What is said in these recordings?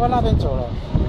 往那边走了。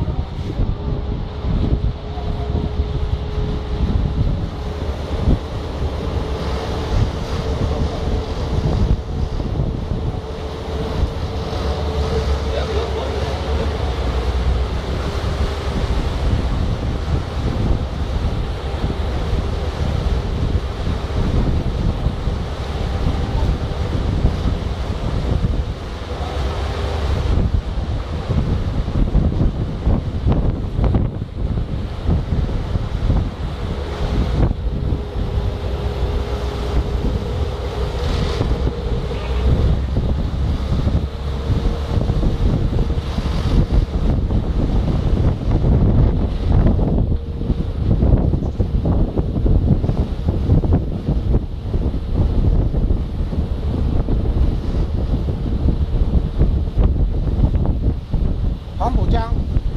黄浦江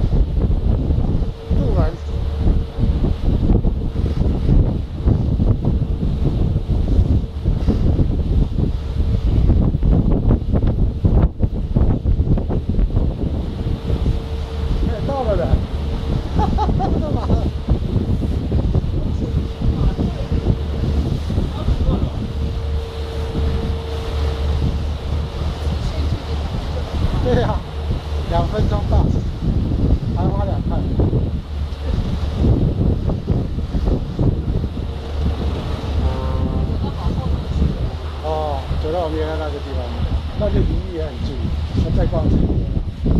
渡轮，到了的，哈哈哈哈！对呀，2分钟到，还花2块。哦，走到我们原来那个地方，那就离也很近，那再逛近一点。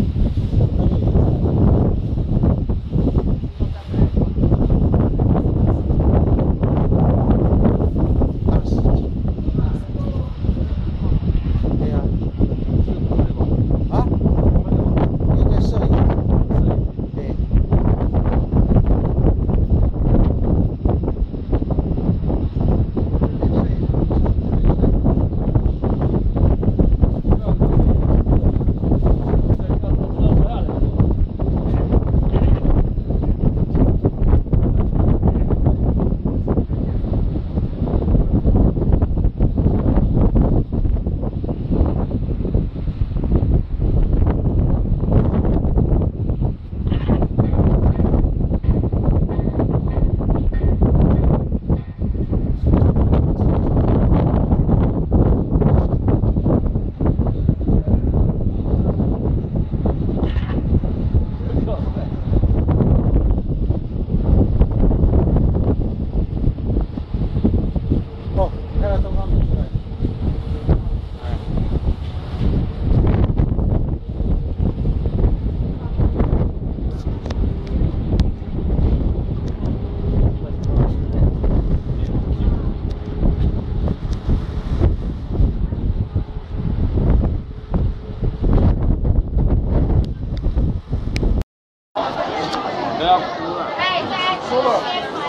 不要哭了。 说了。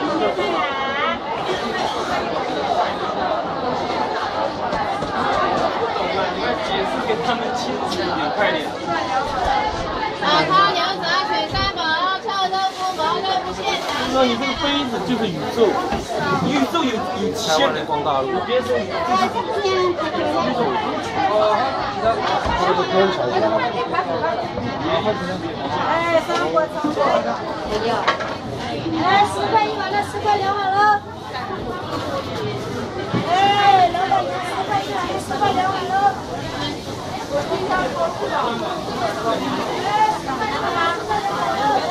你要解释给他们清楚一点，快点。 老汤牛杂水三宝，臭豆腐毛豆腐馅。 那你这个杯子就是宇宙，宇宙有极限的光大陆。别说宇宙。 这个天桥。 哎，3锅3锅。没有。哎，10块1碗的，10块2碗喽。哎，老板娘10块1碗的，10块2碗喽。我经常说不了。哎，10块2碗，10块2碗喽。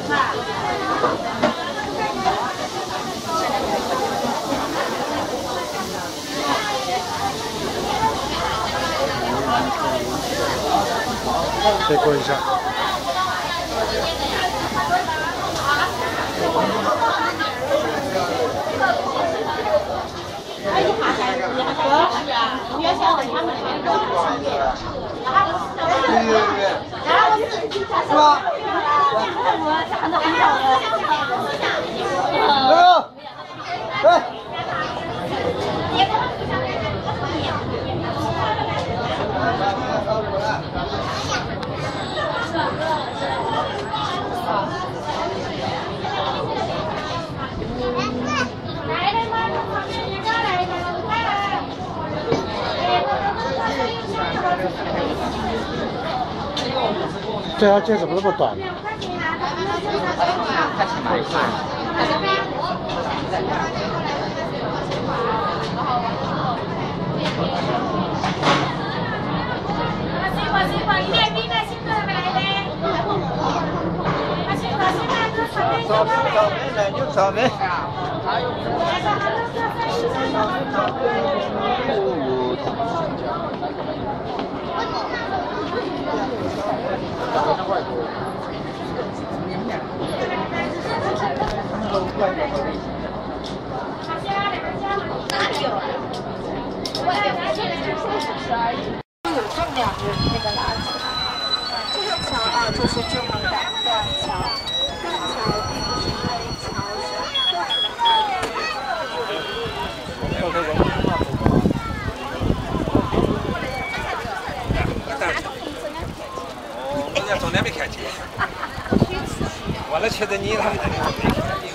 再过一下。是吧？ 长得很好的。 哎。 来。 这条街怎么那么短？ 草莓。哪里有啊？有重量的那个垃圾。这个桥啊，就是著名的断桥。断桥并不是因为桥人家从来没看见。完了，牵着你他们这里没看见。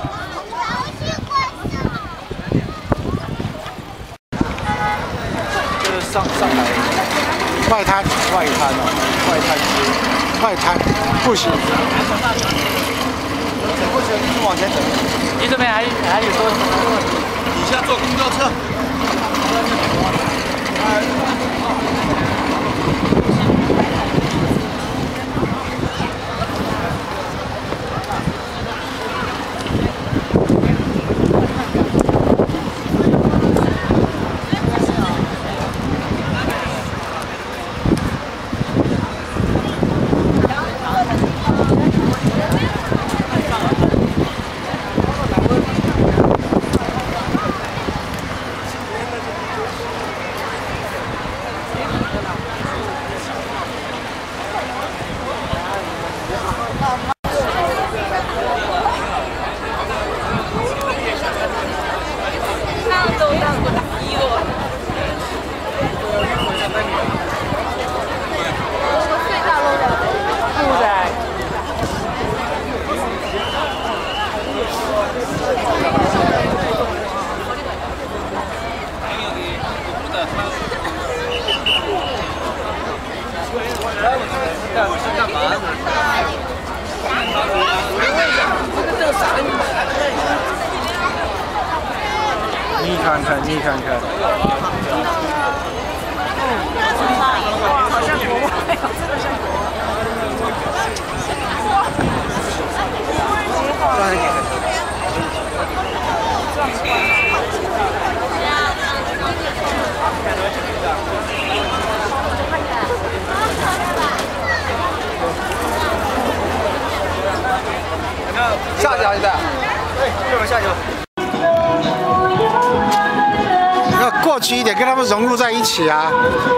这是上海外滩哦，外滩区， 外滩不行。 走过去一直往前走。 你这边还有多少？ 底下坐公交车。 你看看，你看看。 好像国外，真的像国外。 下去啊，现在。对，这会下去。 要过去一点，跟他们融入在一起啊。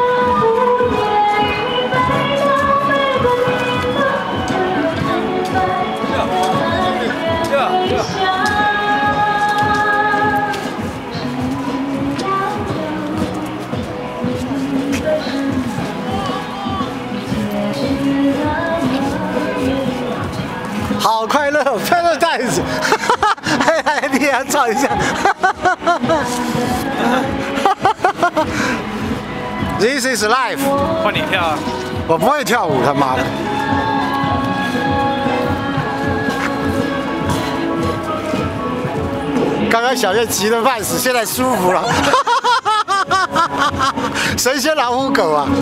好快乐 ，Paradise， 来，你也要唱一下。This is life。 换你跳啊！ 我不会跳舞，他妈的。刚刚小月急得半死，现在舒服了。神仙老虎狗啊！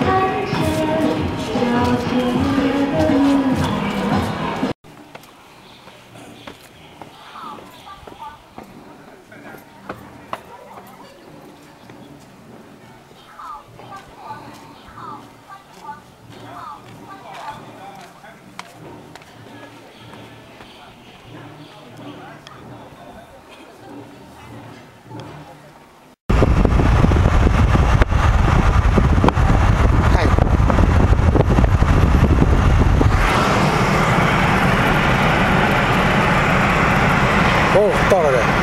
哦，到了人。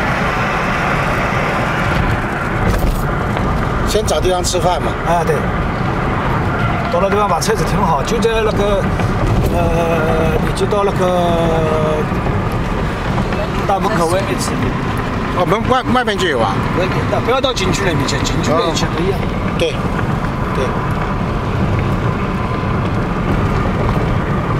先找地方吃饭嘛。 啊，对。到了地方把车子停好，就在那个你就到那个大门口外面吃。 哦，门外面就有啊。 外面，那不要到景区里面去，景区里面全不一样。 对，对。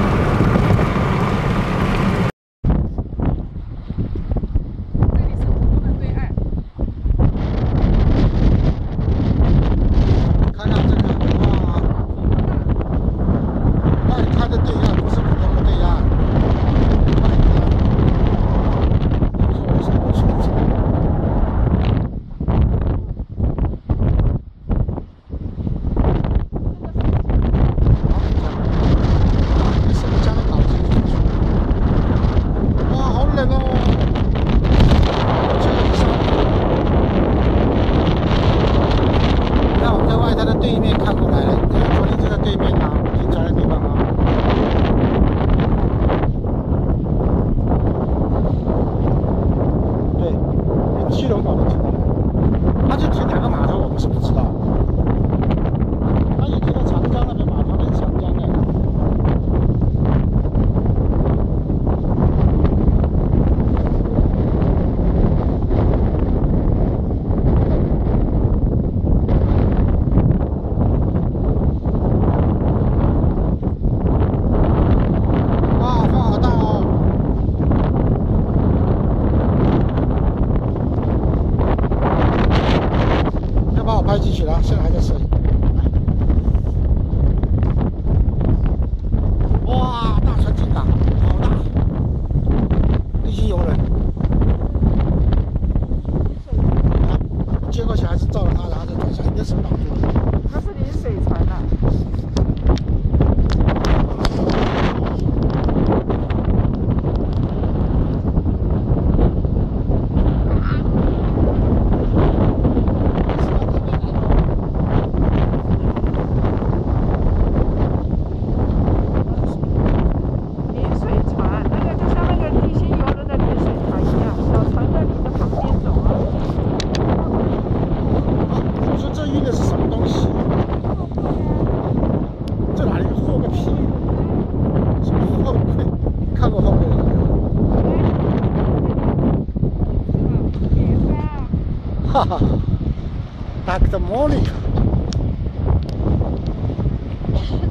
那是挡住了。 那是临水船了。临水船，那个就像那个地心游轮的临水船一样，小船在你的旁边走啊。 我说这运的是什么东西？这哪里货个屁？什么货柜？看过后面了没有？哈哈 ，Dr. Monica。